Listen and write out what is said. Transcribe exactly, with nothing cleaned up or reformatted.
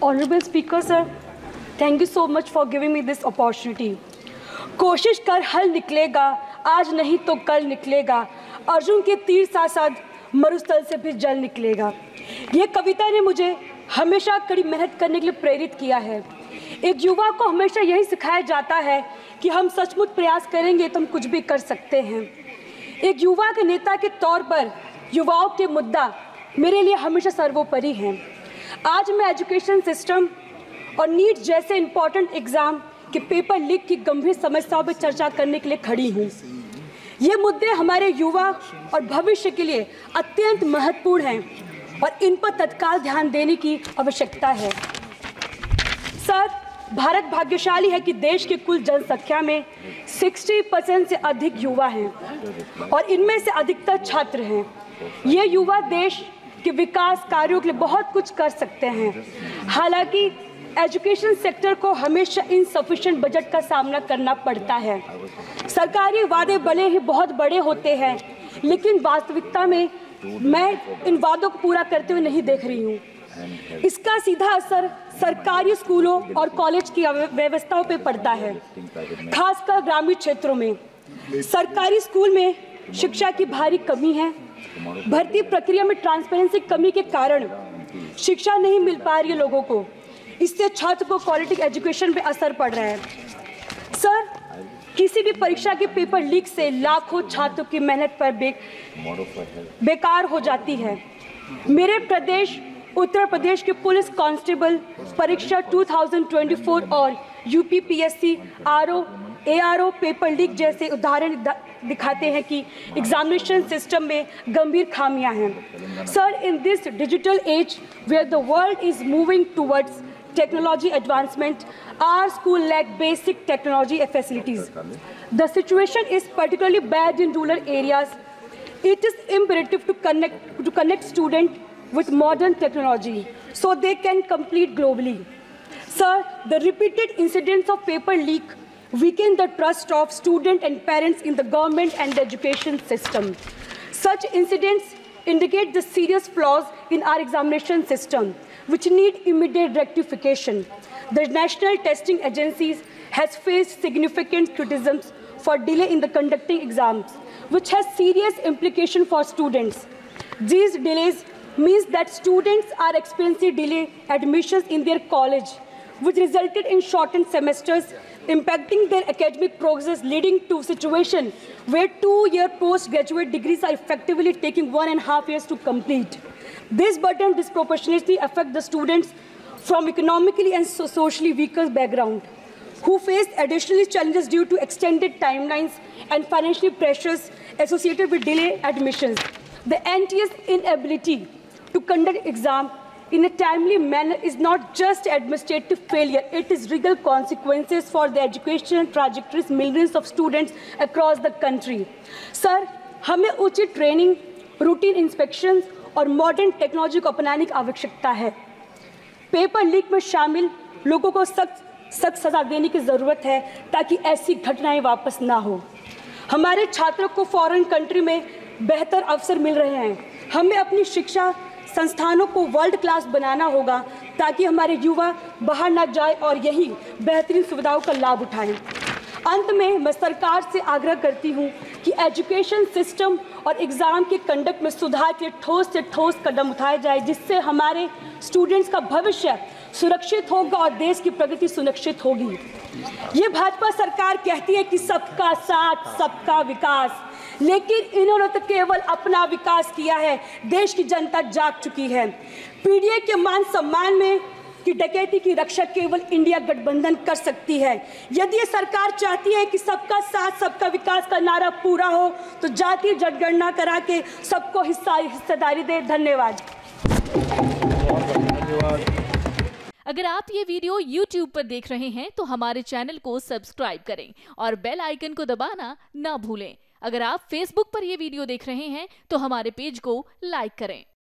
Honorable Speaker, sir, thank you so much for giving me this opportunity. कोशिश कर हल निकलेगा, आज नहीं तो कल निकलेगा, अर्जुन के तीर साथ साथ मरुस्थल से भी जल निकलेगा। ये कविता ने मुझे हमेशा कड़ी मेहनत करने के लिए प्रेरित किया है। एक युवा को हमेशा यही सिखाया जाता है कि हम सचमुच प्रयास करेंगे तो हम कुछ भी कर सकते हैं। एक युवा के नेता के तौर पर युवाओं के मुद्दा मेरे लिए हमेशा सर्वोपरि हैं। आज मैं एजुकेशन सिस्टम और नीट जैसे इम्पॉर्टेंट एग्ज़ाम के पेपर लीक की गंभीर समस्याओं पर चर्चा करने के लिए खड़ी हूँ। ये मुद्दे हमारे युवा और भविष्य के लिए अत्यंत महत्वपूर्ण हैं और इन पर तत्काल ध्यान देने की आवश्यकता है। सर, भारत भाग्यशाली है कि देश की कुल जनसंख्या में साठ परसेंट से अधिक युवा हैं और इनमें से अधिकतर छात्र हैं। ये युवा देश के विकास कार्यों के लिए बहुत कुछ कर सकते हैं। हालांकि एजुकेशन सेक्टर को हमेशा इनसफिशिएंट बजट का सामना करना पड़ता है। सरकारी वादे भले ही बहुत बड़े होते हैं, लेकिन वास्तविकता में मैं इन वादों को पूरा करते हुए नहीं देख रही हूँ। इसका सीधा असर सरकारी स्कूलों और कॉलेज की व्यवस्थाओं पर पड़ता है, खासकर ग्रामीण क्षेत्रों में। सरकारी स्कूल में शिक्षा की भारी कमी है। भर्ती प्रक्रिया में ट्रांसपेरेंसी कमी के कारण शिक्षा नहीं मिल पा रही है लोगों को। इससे छात्र को क्वालिटी एजुकेशन पे असर पड़ रहा है। सर, किसी भी परीक्षा के पेपर लीक से लाखों छात्रों की मेहनत पर बे, बेकार हो जाती है। मेरे प्रदेश उत्तर प्रदेश के पुलिस कांस्टेबल परीक्षा दो हज़ार चौबीस और UPPSC RO ARO paper leak जैसे उदाहरण दिखाते हैं कि एग्जामिनेशन सिस्टम में गंभीर खामियां हैं। Sir, in this digital age where the world is moving towards technology advancement, our school lack basic technology facilities. The situation is particularly bad in rural areas. It is imperative to connect to connect students with modern technology so they can compete globally. Sir, the repeated incidents of paper leak weaken the trust of students and parents in the government and the education system. Such incidents indicate the serious flaws in our examination system, which need immediate rectification. The National Testing Agencies has faced significant criticisms for delay in the conducting exams, which has serious implications for students. These delays means that students are experiencing delayed admissions in their college, which resulted in shortened semesters, impacting their academic progress, leading to a situation where two-year postgraduate degrees are effectively taking one and a half years to complete. This burden disproportionately affects the students from economically and so socially weaker background, who face additional challenges due to extended timelines and financial pressures associated with delayed admissions. The N T A's inability to conduct exam in a timely manner is not just administrative failure, it is real consequences for the education trajectories millions of students across the country. Sir, हमें उचित training, routine inspections और modern technology को अपनाने की आवश्यकता है। Paper leak में शामिल लोगों को सख्त सख्त सजा देने की ज़रूरत है ताकि ऐसी घटनाएं वापस ना हो। हमारे छात्रों को फॉरेन कंट्री में बेहतर अवसर मिल रहे हैं। हमें अपनी शिक्षा संस्थानों को वर्ल्ड क्लास बनाना होगा ताकि हमारे युवा बाहर ना जाए और यही बेहतरीन सुविधाओं का लाभ उठाएं। अंत में मैं सरकार से आग्रह करती हूँ कि एजुकेशन सिस्टम और एग्ज़ाम के कंडक्ट में सुधार के ठोस से ठोस कदम उठाए जाए, जिससे हमारे स्टूडेंट्स का भविष्य सुरक्षित होगा और देश की प्रगति सुनिश्चित होगी। ये भाजपा सरकार कहती है कि सबका साथ सबका विकास, लेकिन इन्होंने तो केवल अपना विकास किया है। देश की जनता जाग चुकी है। पीडीए के मान सम्मान में कि डकैती की रक्षा केवल इंडिया गठबंधन कर सकती है। यदि ये सरकार चाहती है कि सबका साथ सबका विकास का नारा पूरा हो तो जातीय जनगणना करा के सबको हिस्सा हिस्सेदारी दे। धन्यवाद। अगर आप ये वीडियो यूट्यूब पर देख रहे हैं तो हमारे चैनल को सब्सक्राइब करें और बेल आइकन को दबाना ना भूलें। अगर आप फेसबुक पर ये वीडियो देख रहे हैं तो हमारे पेज को लाइक करें।